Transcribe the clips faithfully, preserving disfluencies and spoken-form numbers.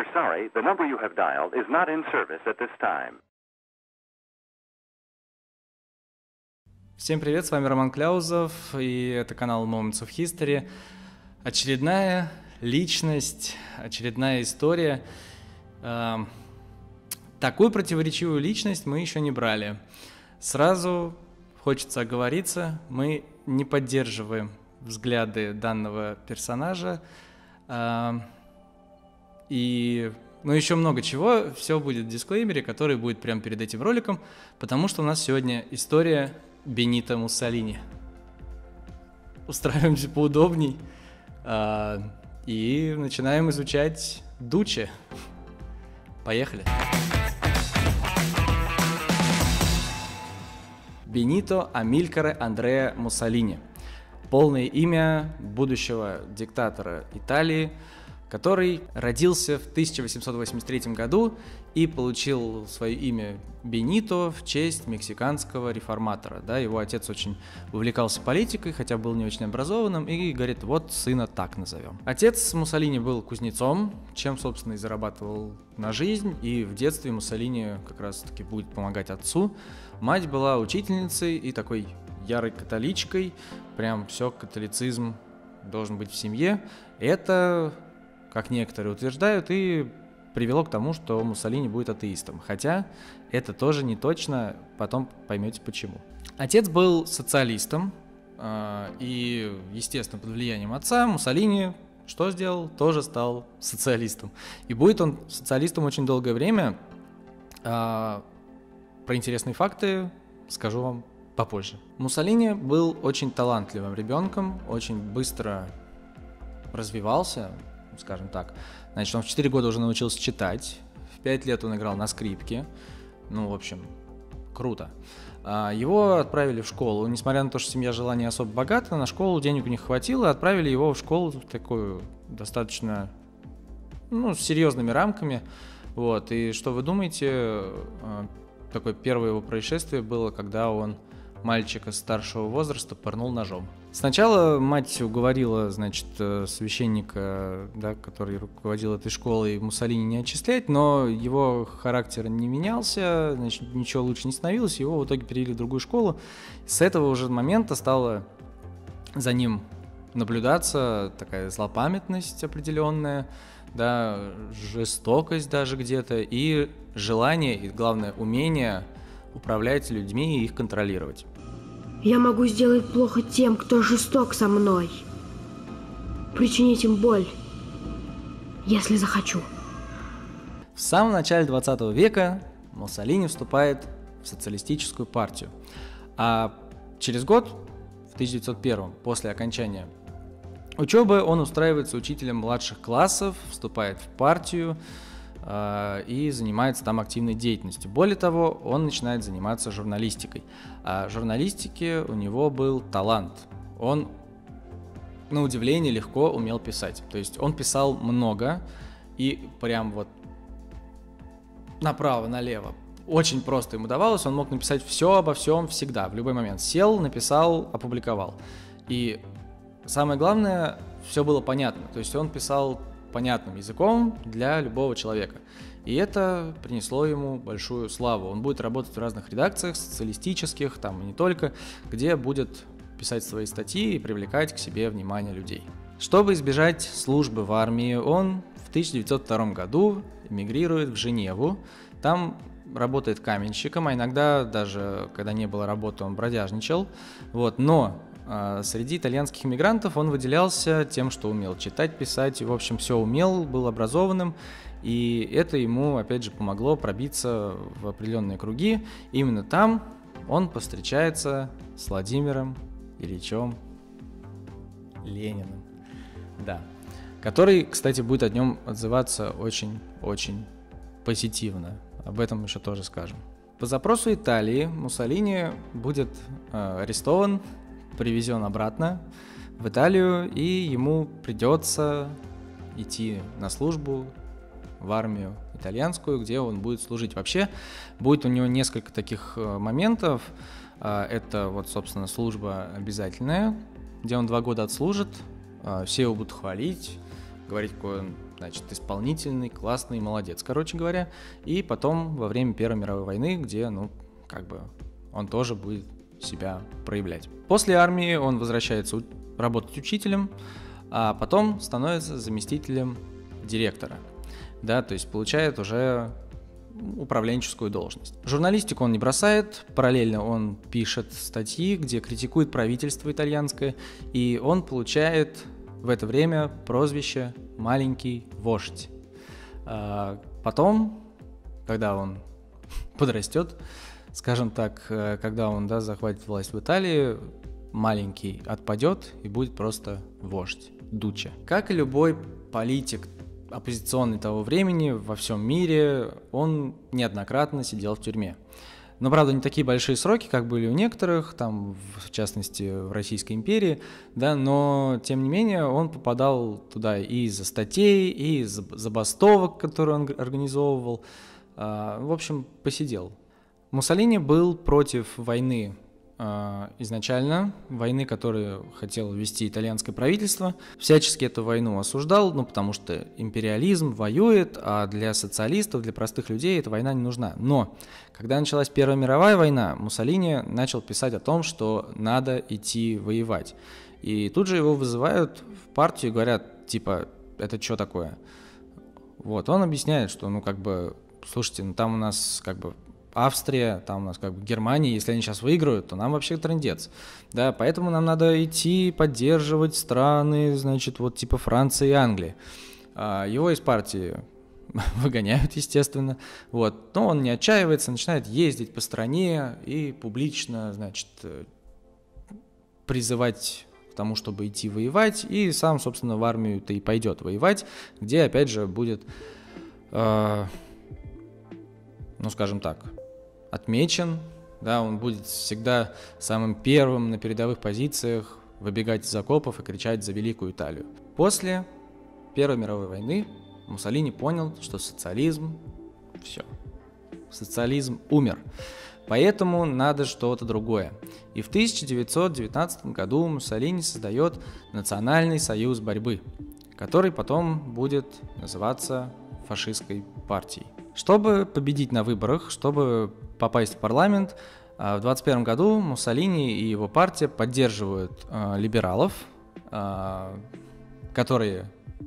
We're sorry, the number you have dialed is not in service at this time. Всем привет, с вами Роман Кляузов, и это канал Moments of History. Очередная личность, очередная история. Такую противоречивую личность мы еще не брали. Сразу хочется оговориться, мы не поддерживаем взгляды данного персонажа. И, ну, еще много чего, все будет в дисклеймере, который будет прямо перед этим роликом, потому что у нас сегодня история Бенито Муссолини. Устраиваемся поудобней а, и начинаем изучать Дучче. Поехали. Бенито Амилькаре Андреа Муссолини. Полное имя будущего диктатора Италии, который родился в тысяча восемьсот восемьдесят третьем году и получил свое имя Бенито в честь мексиканского реформатора. Да, его отец очень увлекался политикой, хотя был не очень образованным, и говорит, вот сына так назовем. Отец Муссолини был кузнецом, чем, собственно, и зарабатывал на жизнь, и в детстве Муссолини как раз-таки будет помогать отцу. Мать была учительницей и такой ярой католичкой, прям все, католицизм должен быть в семье. Это, как некоторые утверждают, и привело к тому, что Муссолини будет атеистом. Хотя это тоже не точно, потом поймете почему. Отец был социалистом, и, естественно, под влиянием отца Муссолини что сделал? Тоже стал социалистом. И будет он социалистом очень долгое время. Про интересные факты скажу вам попозже. Муссолини был очень талантливым ребенком, очень быстро развивался, скажем так. Значит, он в четыре года уже научился читать, в пять лет он играл на скрипке, ну, в общем, круто. Его отправили в школу, несмотря на то, что семья жила не особо богата, на школу денег у них хватило, отправили его в школу такую достаточно, ну, с серьезными рамками, вот, и что вы думаете, такое первое его происшествие было, когда он мальчика старшего возраста пырнул ножом. Сначала мать уговорила, значит, священника, да, который руководил этой школой, Муссолини не отчислять, но его характер не менялся, значит, ничего лучше не становилось, его в итоге перевели в другую школу. С этого уже момента стала за ним наблюдаться такая злопамятность определенная, да, жестокость даже где-то, и желание, и главное, умение управлять людьми и их контролировать. Я могу сделать плохо тем, кто жесток со мной. Причинить им боль, если захочу. В самом начале двадцатого века Муссолини вступает в социалистическую партию. А через год, в тысяча девятьсот первом, после окончания учебы, он устраивается учителем младших классов, вступает в партию э, и занимается там активной деятельностью. Более того, он начинает заниматься журналистикой. А в журналистике у него был талант. Он, на удивление, легко умел писать. То есть он писал много и прям вот направо-налево. Очень просто ему давалось, он мог написать все обо всем всегда, в любой момент. Сел, написал, опубликовал. И самое главное, все было понятно. То есть он писал понятным языком для любого человека. И это принесло ему большую славу. Он будет работать в разных редакциях, социалистических, там и не только, где будет писать свои статьи и привлекать к себе внимание людей. Чтобы избежать службы в армии, он в тысяча девятьсот втором году эмигрирует в Женеву. Там работает каменщиком, а иногда даже, когда не было работы, он бродяжничал. Вот. Но э, среди итальянских иммигрантов он выделялся тем, что умел читать, писать, в общем, все умел, был образованным. И это ему, опять же, помогло пробиться в определенные круги. И именно там он повстречается с Владимиром Ильичем Лениным. Да. Который, кстати, будет о нем отзываться очень-очень позитивно. Об этом еще тоже скажем. По запросу Италии Муссолини будет э, арестован, привезен обратно в Италию, и ему придется идти на службу в армию итальянскую, где он будет служить. Вообще, будет у него несколько таких моментов. Это вот, собственно, служба обязательная, где он два года отслужит, все его будут хвалить, говорить, какой он, значит, исполнительный, классный, молодец, короче говоря. И потом во время Первой мировой войны, где, ну, как бы он тоже будет себя проявлять. После армии он возвращается работать учителем, а потом становится заместителем директора, да, то есть получает уже управленческую должность. Журналистику он не бросает, параллельно он пишет статьи, где критикует правительство итальянское, и он получает в это время прозвище «маленький вождь». А потом, когда он подрастет, скажем так, когда он, да, захватит власть в Италии, маленький отпадет и будет просто вождь, Дуччо. Как и любой политик оппозиционный того времени во всем мире, он неоднократно сидел в тюрьме. Но, правда, не такие большие сроки, как были у некоторых, там, в частности, в Российской империи, да, но, тем не менее, он попадал туда и из-за статей, и из-за забастовок, которые он организовывал. В общем, посидел. Муссолини был против войны изначально, войны, которую хотело вести итальянское правительство, всячески эту войну осуждал, ну, потому что империализм воюет, а для социалистов, для простых людей эта война не нужна. Но, когда началась Первая мировая война, Муссолини начал писать о том, что надо идти воевать. И тут же его вызывают в партию и говорят, типа, это что такое? Вот, он объясняет, что, ну, как бы, слушайте, ну, там у нас, как бы, Австрия, там у нас как бы Германия, если они сейчас выиграют, то нам вообще трындец. Да, поэтому нам надо идти поддерживать страны, значит, вот типа Франции и Англии. А его из партии выгоняют, естественно. Вот. Но он не отчаивается, начинает ездить по стране и публично, значит, призывать к тому, чтобы идти воевать, и сам, собственно, в армию-то и пойдет воевать, где, опять же, будет, э, ну, скажем так, отмечен, да, он будет всегда самым первым на передовых позициях выбегать из окопов и кричать за Великую Италию. После Первой мировой войны Муссолини понял, что социализм, все, социализм умер, поэтому надо что-то другое. И в тысяча девятьсот девятнадцатом году Муссолини создает Национальный союз борьбы, который потом будет называться фашистской партией. Чтобы победить на выборах, чтобы попасть в парламент, в двадцать первом году Муссолини и его партия поддерживают э, либералов, э, которые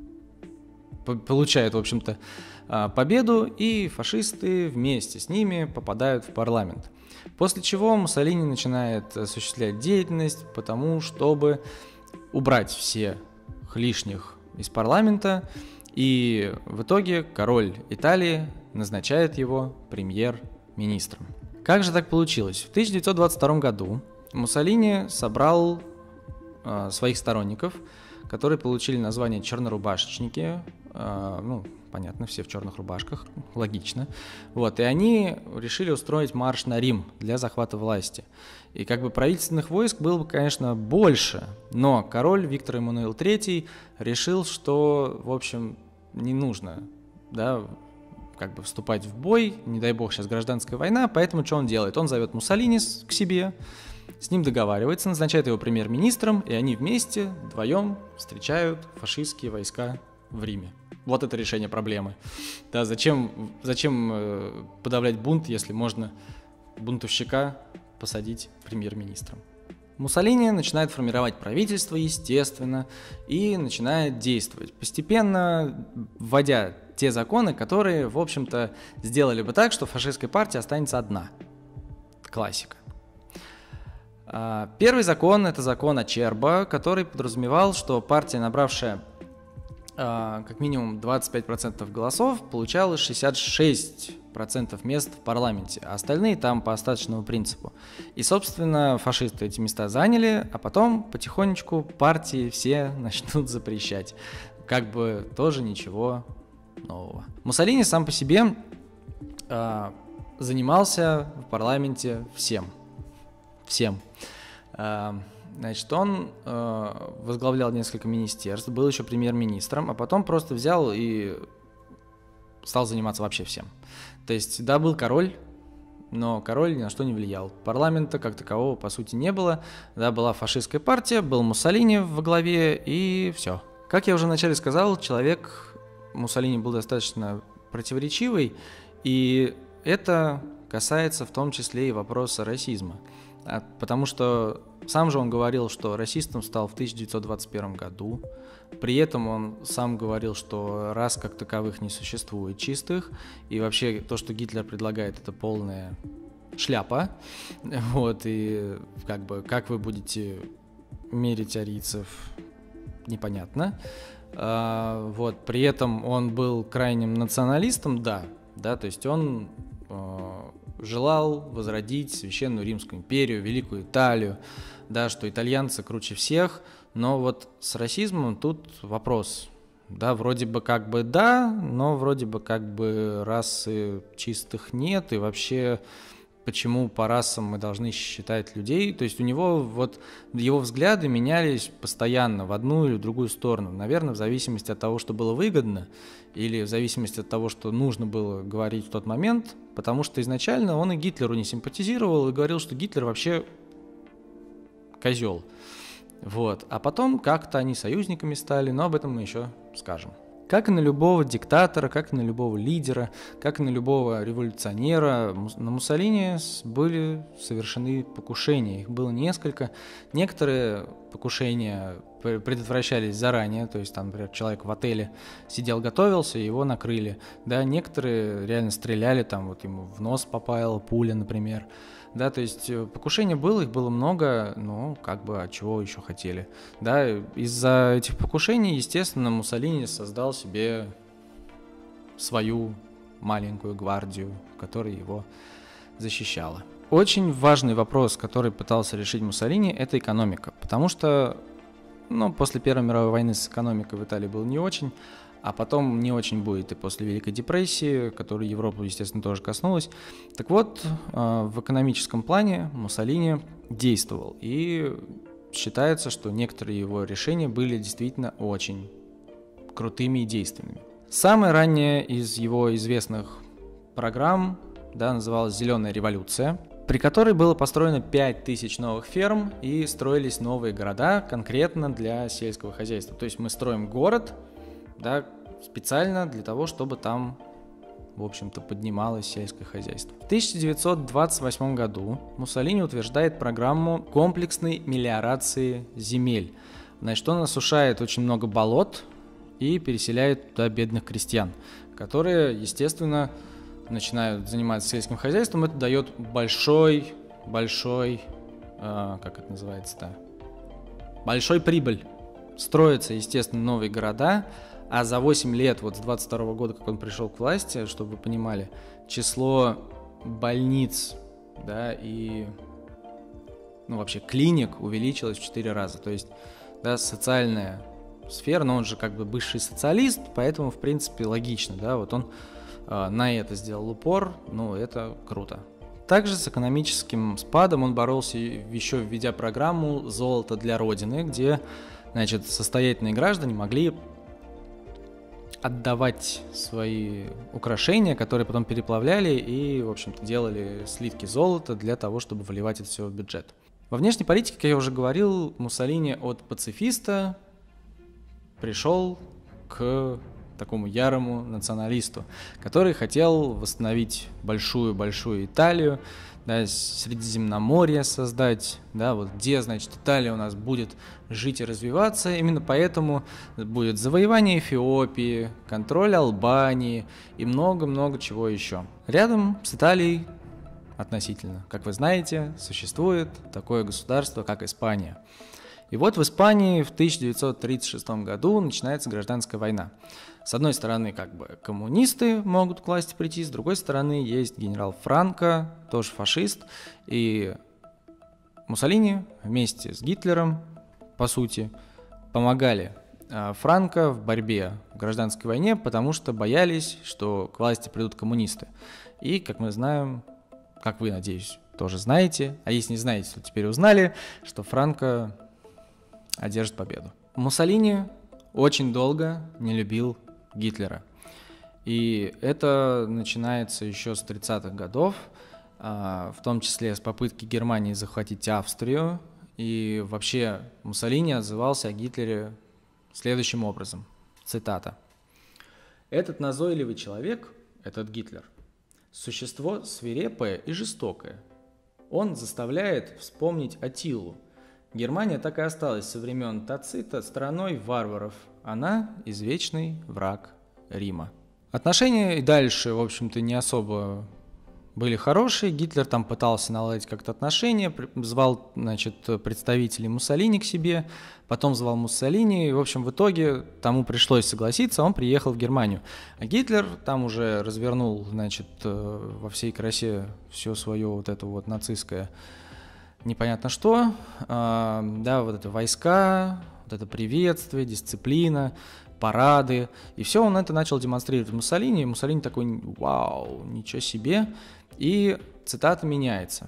по- получают, в общем-то, э, победу, и фашисты вместе с ними попадают в парламент. После чего Муссолини начинает осуществлять деятельность по тому, чтобы убрать всех лишних из парламента, и в итоге король Италии назначает его премьер-министром. Как же так получилось? В тысяча девятьсот двадцать втором году Муссолини собрал э, своих сторонников, которые получили название чернорубашечники, э, ну, понятно, все в черных рубашках, логично. Вот, и они решили устроить марш на Рим для захвата власти. И как бы правительственных войск было бы, конечно, больше, но король Виктор Эммануил третий решил, что, в общем, не нужно, да, как бы вступать в бой, не дай бог сейчас гражданская война, поэтому что он делает? Он зовет Муссолини к себе, с ним договаривается, назначает его премьер-министром, и они вместе, вдвоем встречают фашистские войска в Риме. Вот это решение проблемы. Да, зачем, зачем э, подавлять бунт, если можно бунтовщика посадить премьер-министром? Муссолини начинает формировать правительство, естественно, и начинает действовать, постепенно вводя те законы, которые, в общем-то, сделали бы так, что фашистская партия останется одна. Классика. Первый закон – это закон Ачербо, который подразумевал, что партия, набравшая как минимум двадцать пять процентов голосов, получала шестьдесят шесть процентов мест в парламенте, а остальные там по остаточному принципу. И, собственно, фашисты эти места заняли, а потом потихонечку партии все начнут запрещать. Как бы тоже ничего нового. Муссолини сам по себе э, занимался в парламенте всем. Всем. Э, значит, он э, возглавлял несколько министерств, был еще премьер-министром, а потом просто взял и стал заниматься вообще всем. То есть, да, был король, но король ни на что не влиял. Парламента как такового, по сути, не было. Да, была фашистская партия, был Муссолини во главе, и все. Как я уже вначале сказал, человек Муссолини был достаточно противоречивый, и это касается в том числе и вопроса расизма. Потому что сам же он говорил, что расистом стал в тысяча девятьсот двадцать первом году. При этом он сам говорил, что рас как таковых не существует чистых, и вообще то, что Гитлер предлагает, это полная шляпа. Вот, и как бы как вы будете мерить арийцев, непонятно. А, вот, при этом он был крайним националистом, да, да, то есть он а, желал возродить Священную Римскую империю, Великую Италию, да, что итальянцы круче всех, но вот с расизмом тут вопрос, да, вроде бы как бы да, но вроде бы как бы расы чистых нет, и вообще почему по расам мы должны считать людей, то есть у него вот его взгляды менялись постоянно в одну или в другую сторону, наверное, в зависимости от того, что было выгодно, или в зависимости от того, что нужно было говорить в тот момент, потому что изначально он и Гитлеру не симпатизировал и говорил, что Гитлер вообще козел. Вот. А потом как-то они союзниками стали, но об этом мы еще скажем. Как и на любого диктатора, как и на любого лидера, как и на любого революционера, на Муссолини были совершены покушения. Их было несколько. Некоторые покушения предотвращались заранее, то есть там, например, человек в отеле сидел, готовился, и его накрыли. Да, некоторые реально стреляли, там вот ему в нос попала пуля, например. Да, то есть покушений было, их было много, но как бы, а чего еще хотели? Да, из-за этих покушений, естественно, Муссолини создал себе свою маленькую гвардию, которая его защищала. Очень важный вопрос, который пытался решить Муссолини, это экономика, потому что, ну, после Первой мировой войны с экономикой в Италии было не очень, а потом не очень будет и после Великой депрессии, которая Европу, естественно, тоже коснулась. Так вот, в экономическом плане Муссолини действовал, и считается, что некоторые его решения были действительно очень крутыми и действенными. Самая ранняя из его известных программ, да, называлась «Зеленая революция», при которой было построено пять тысяч новых ферм и строились новые города конкретно для сельского хозяйства. То есть мы строим город, да, специально для того, чтобы там, в общем-то, поднималось сельское хозяйство. В тысяча девятьсот двадцать восьмом году Муссолини утверждает программу комплексной мелиорации земель. Значит, он осушает очень много болот и переселяет туда бедных крестьян, которые, естественно, начинают заниматься сельским хозяйством. Это дает большой, большой, э, как это называется-то, большой прибыль. Строятся, естественно, новые города. А за восемь лет, вот с двадцать второго года, как он пришел к власти, чтобы вы понимали, число больниц, да, и, ну, вообще клиник увеличилось в четыре раза. То есть, да, социальная сфера, но он же как бы бывший социалист, поэтому, в принципе, логично, да, вот он э, на это сделал упор, ну, это круто. Также с экономическим спадом он боролся еще введя программу «Золото для Родины», где, значит, состоятельные граждане могли отдавать свои украшения, которые потом переплавляли и, в общем-то, делали слитки золота для того, чтобы вливать это все в бюджет. Во внешней политике, как я уже говорил, Муссолини от пацифиста пришел к такому ярому националисту, который хотел восстановить большую-большую Италию, да, Средиземноморье создать, да, вот где, значит, Италия у нас будет жить и развиваться. Именно поэтому будет завоевание Эфиопии, контроль Албании и много-много чего еще. Рядом с Италией относительно, как вы знаете, существует такое государство, как Испания. И вот в Испании в тысяча девятьсот тридцать шестом году начинается гражданская война. С одной стороны, как бы коммунисты могут к власти прийти, с другой стороны, есть генерал Франко, тоже фашист, и Муссолини вместе с Гитлером, по сути, помогали Франко в борьбе в гражданской войне, потому что боялись, что к власти придут коммунисты. И, как мы знаем, как вы, надеюсь, тоже знаете, а если не знаете, то теперь узнали, что Франко одержит победу. Муссолини очень долго не любил Гитлера. И это начинается еще с тридцатых годов, в том числе с попытки Германии захватить Австрию. И вообще Муссолини отзывался о Гитлере следующим образом. Цитата. «Этот назойливый человек, этот Гитлер, существо свирепое и жестокое. Он заставляет вспомнить Аттилу. Германия так и осталась со времен Тацита страной варваров. Она – извечный враг Рима». Отношения и дальше, в общем-то, не особо были хорошие. Гитлер там пытался наладить как-то отношения, звал, значит, представителей Муссолини к себе, потом звал Муссолини, и, в общем, в итоге тому пришлось согласиться, он приехал в Германию. А Гитлер там уже развернул, значит, во всей красе все свое вот это вот нацистское непонятно что, да, вот это войска, вот это приветствие, дисциплина, парады, и все он это начал демонстрировать в Муссолини, и Муссолини такой: вау, ничего себе, и цитата меняется.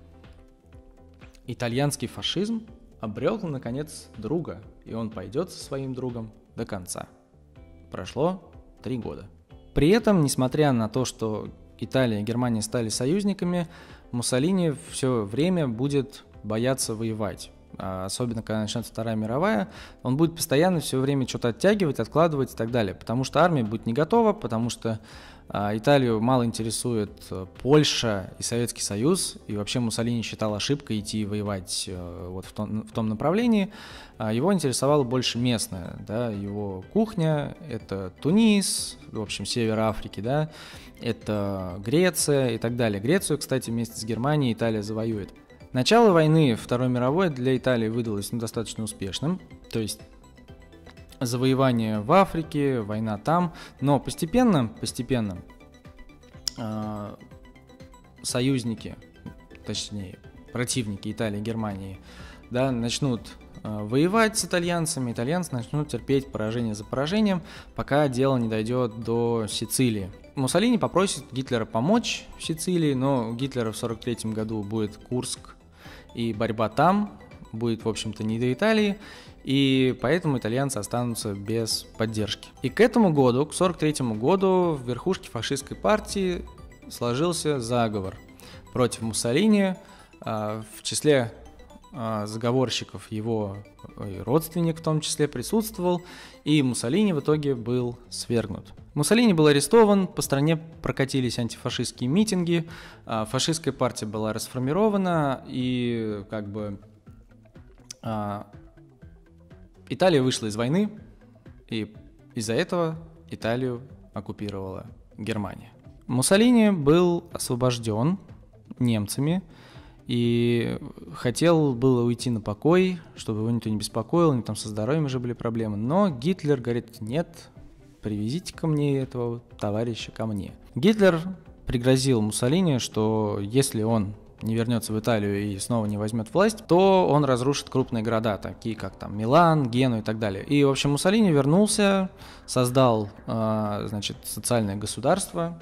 «Итальянский фашизм обрел, наконец, друга, и он пойдет со своим другом до конца». Прошло три года. При этом, несмотря на то, что Италия и Германия стали союзниками, Муссолини все время будет бояться воевать. Особенно, когда начнется Вторая мировая, он будет постоянно все время что-то оттягивать, откладывать и так далее, потому что армия будет не готова, потому что а, Италию мало интересует Польша и Советский Союз, и вообще Муссолини считал ошибкой идти воевать а, вот в том, в том направлении. А, его интересовало больше местное, да, его кухня, это Тунис, в общем, север Африки, да, это Греция и так далее. Грецию, кстати, вместе с Германией Италия завоюет. Начало войны Второй мировой для Италии выдалось ну, достаточно успешным, то есть завоевание в Африке, война там, но постепенно, постепенно э, союзники, точнее противники Италии и Германии, да, начнут э, воевать с итальянцами, итальянцы начнут терпеть поражение за поражением, пока дело не дойдет до Сицилии. Муссолини попросит Гитлера помочь в Сицилии, но у Гитлера в сорок третьем году будет Курск, и борьба там будет, в общем-то, не до Италии, и поэтому итальянцы останутся без поддержки. И к этому году, к сорок третьему году, в верхушке фашистской партии сложился заговор против Муссолини, в числе заговорщиков его родственник в том числе присутствовал, и Муссолини в итоге был свергнут. Муссолини был арестован, по стране прокатились антифашистские митинги, фашистская партия была расформирована, и как бы а, Италия вышла из войны, и из-за этого Италию оккупировала Германия. Муссолини был освобожден немцами и хотел было уйти на покой, чтобы его никто не беспокоил, у него там со здоровьем уже были проблемы, но Гитлер говорит: нет, привезите ко мне этого товарища ко мне. Гитлер пригрозил Муссолини, что если он не вернется в Италию и снова не возьмет власть, то он разрушит крупные города, такие как там Милан, Гену и так далее. И, в общем, Муссолини вернулся, создал, э, значит, социальное государство,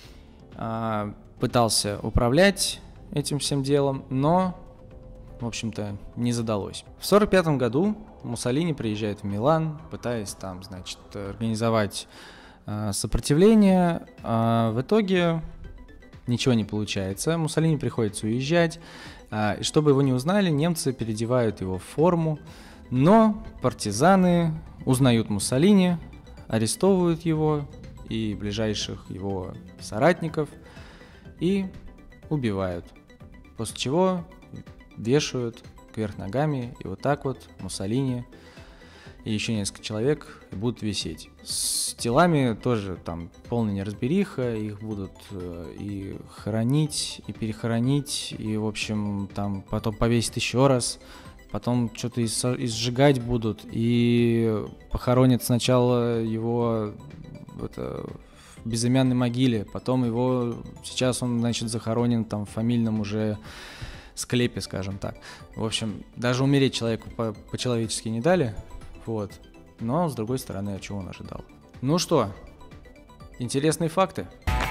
э, пытался управлять этим всем делом, но, в общем-то, не задалось. В сорок пятом году Муссолини приезжает в Милан, пытаясь там, значит, организовать э, сопротивление. А в итоге ничего не получается. Муссолини приходится уезжать. Э, и чтобы его не узнали, немцы переодевают его в форму. Но партизаны узнают Муссолини, арестовывают его и ближайших его соратников и убивают. После чего вешают кверх ногами, и вот так вот Муссолини и еще несколько человек будут висеть. С телами тоже там полная неразбериха, их будут э, и хоронить, и перехоронить, и, в общем, там потом повесить еще раз, потом что-то и сжигать будут, и похоронят сначала его это, в безымянной могиле, потом его, сейчас он, значит, захоронен там в фамильном уже склепе, скажем так. В общем, даже умереть человеку по- по-человечески не дали, вот. Но, с другой стороны, а чего он ожидал? Ну что, интересные факты.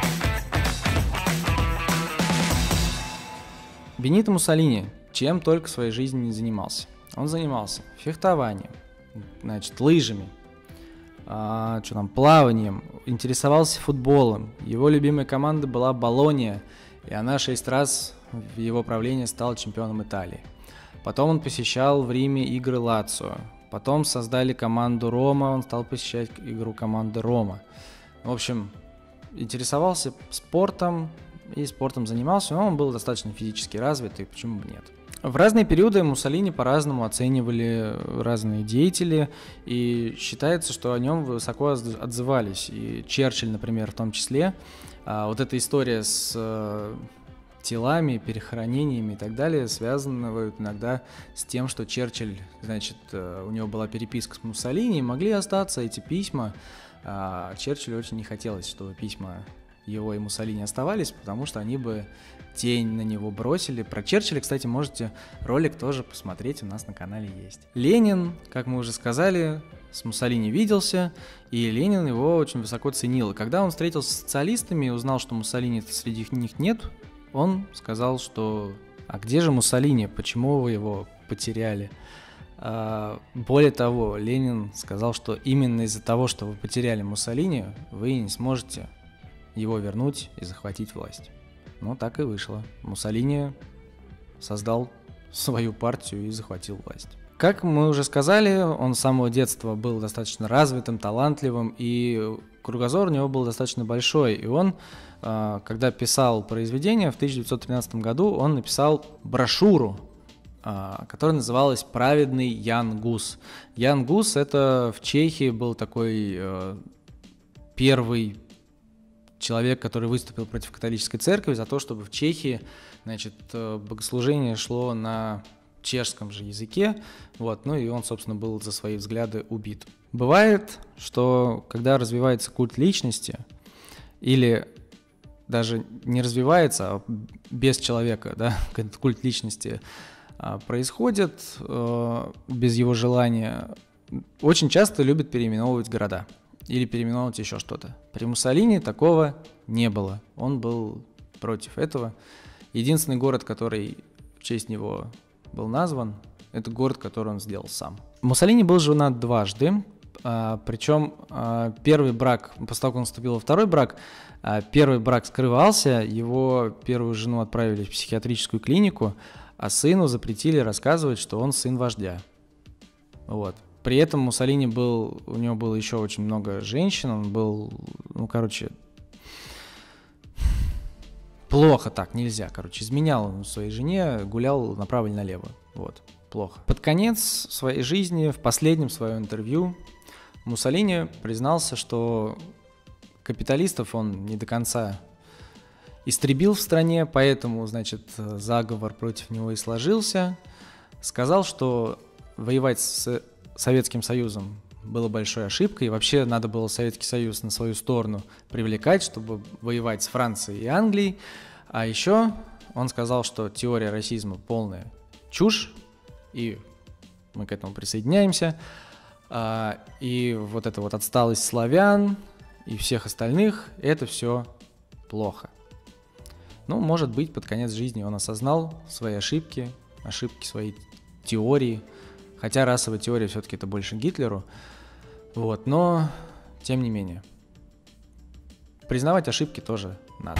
Бенито Муссолини чем только в своей жизни не занимался. Он занимался фехтованием, значит, лыжами, а, что там, плаванием, интересовался футболом. Его любимая команда была Болонья, и она шесть раз в его правлении стал чемпионом Италии. Потом он посещал в Риме игры Лацио, Потом создали команду Рома, он стал посещать игру команды Рома. В общем, интересовался спортом и спортом занимался, но он был достаточно физически развит, и почему бы нет. В разные периоды Муссолини по-разному оценивали разные деятели, и считается, что о нем высоко отзывались. И Черчилль, например, в том числе. А вот эта история с телами, перехоронениями и так далее связаны иногда с тем, что Черчилль, значит, у него была переписка с Муссолини, и могли остаться эти письма. А Черчиллю очень не хотелось, чтобы письма его и Муссолини оставались, потому что они бы тень на него бросили. Про Черчилля, кстати, можете ролик тоже посмотреть, у нас на канале есть. Ленин, как мы уже сказали, с Муссолини виделся, и Ленин его очень высоко ценил. И когда он встретился с социалистами и узнал, что Муссолини среди них нет, он сказал, что «А где же Муссолини? Почему вы его потеряли?» А, более того, Ленин сказал, что именно из-за того, что вы потеряли Муссолини, вы не сможете его вернуть и захватить власть. Ну, так и вышло. Муссолини создал свою партию и захватил власть. Как мы уже сказали, он с самого детства был достаточно развитым, талантливым, и кругозор у него был достаточно большой. И он, когда писал произведение, в тысяча девятьсот тринадцатом году он написал брошюру, которая называлась «Праведный Ян Гус». Ян Гус — это в Чехии был такой первый человек, который выступил против католической церкви за то, чтобы в Чехии, значит, богослужение шло на чешском же языке, вот, ну и он, собственно, был за свои взгляды убит. Бывает, что когда развивается культ личности, или даже не развивается, а без человека, да, этот культ личности а, происходит а, без его желания, очень часто любят переименовывать города или переименовывать еще что-то. При Муссолини такого не было, он был против этого. Единственный город, который в честь него был назван, это город, который он сделал сам. Муссолини был женат дважды, а, причем а, первый брак, после того, как он вступил во второй брак, а, первый брак скрывался, его первую жену отправили в психиатрическую клинику, а сыну запретили рассказывать, что он сын вождя. Вот. При этом Муссолини был, у него было еще очень много женщин, он был, ну, короче, плохо так, нельзя, короче, изменял он своей жене, гулял направо и налево, вот, плохо. Под конец своей жизни, в последнем своем интервью, Муссолини признался, что капиталистов он не до конца истребил в стране, поэтому, значит, заговор против него и сложился. Сказал, что воевать с Советским Союзом было большой ошибкой, и вообще надо было Советский Союз на свою сторону привлекать, чтобы воевать с Францией и Англией. А еще он сказал, что теория расизма полная чушь, и мы к этому присоединяемся. И вот эта вот отсталость славян и всех остальных, это все плохо. Ну, может быть, под конец жизни он осознал свои ошибки, ошибки своей теории, хотя расовая теория все-таки это больше Гитлеру, вот, но тем не менее. Признавать ошибки тоже надо.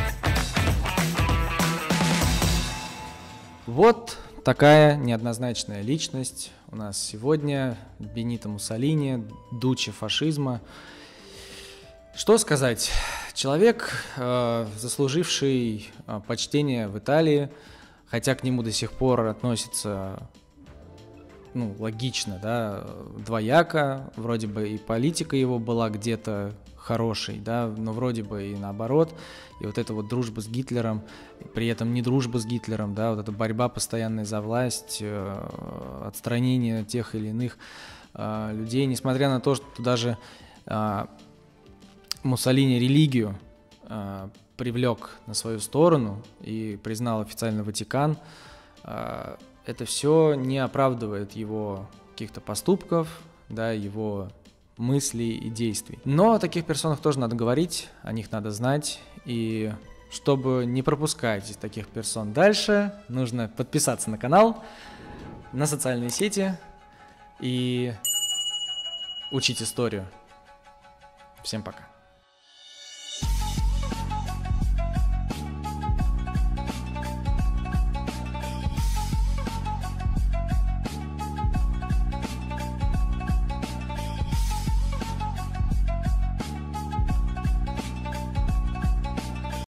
Вот такая неоднозначная личность у нас сегодня. Бенито Муссолини, дуче фашизма. Что сказать? Человек, э, заслуживший э, почтение в Италии, хотя к нему до сих пор относятся, ну, логично, да, двояко, вроде бы и политика его была где-то хорошей, да, но вроде бы и наоборот, и вот эта вот дружба с Гитлером, при этом не дружба с Гитлером, да, вот эта борьба постоянная за власть, э, отстранение тех или иных э, людей, несмотря на то, что даже э, Муссолини религию э, привлек на свою сторону и признал официально Ватикан, э, это все не оправдывает его каких-то поступков, да, его мыслей и действий. Но о таких персонах тоже надо говорить, о них надо знать, и чтобы не пропускать таких персон дальше, нужно подписаться на канал, на социальные сети и учить историю. Всем пока.